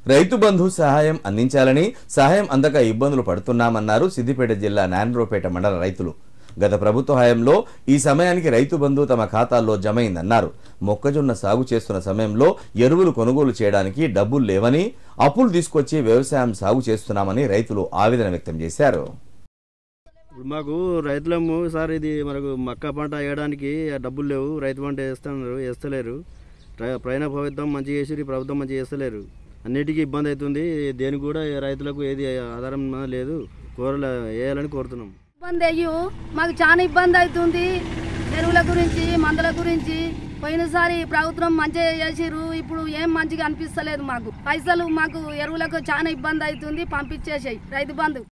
రైతు బంధు సహాయం అందించాలని, సహాయం అందక ఇబ్బందులు పడుతున్నామన్నారు సిద్దిపేట జిల్లా నారాయణరావుపేట మండల రైతులు. గత ప్రభుత్వ హయాంలో ఈ సమయానికి రైతు బంధు తమ ఖాతాల్లో జమైందన్నారు. మొక్కజొన్న సాగు చేస్తున్న సమయంలో ఎరువులు కొనుగోలు చేయడానికి డబ్బులు లేవని, అప్పులు తీసుకొచ్చి వ్యవసాయం సాగు చేస్తున్నామని రైతులు ఆవేదన వ్యక్తం చేశారు. మాకు రైతులము సార్, ఇది మనకు మక్క పంట వేయడానికి డబ్బులు లేవు. రైతు పంట వేస్తలేరు. ప్రయాణ ప్రభుత్వం మంచిగా చేసి ప్రభుత్వం మంచిగా చేస్తలేరు. అన్నిటికీ ఇబ్బంది అవుతుంది. దేనికి కూడా రైతులకు ఏది ఆధారం లేదు. వేయాలని కోరుతున్నాం. ఇబ్బంది అయ్యు మాకు చాలా ఇబ్బంది అవుతుంది. ఎరువుల గురించి, మందుల గురించి. పోయినసారి ప్రభుత్వం మంచిగా చేసిరు, ఇప్పుడు ఏం మంచిగా అనిపిస్తలేదు. మాకు పైసలు, మాకు ఎరువులకు చాలా ఇబ్బంది అవుతుంది. పంపించేసాయి రైతు బంధు.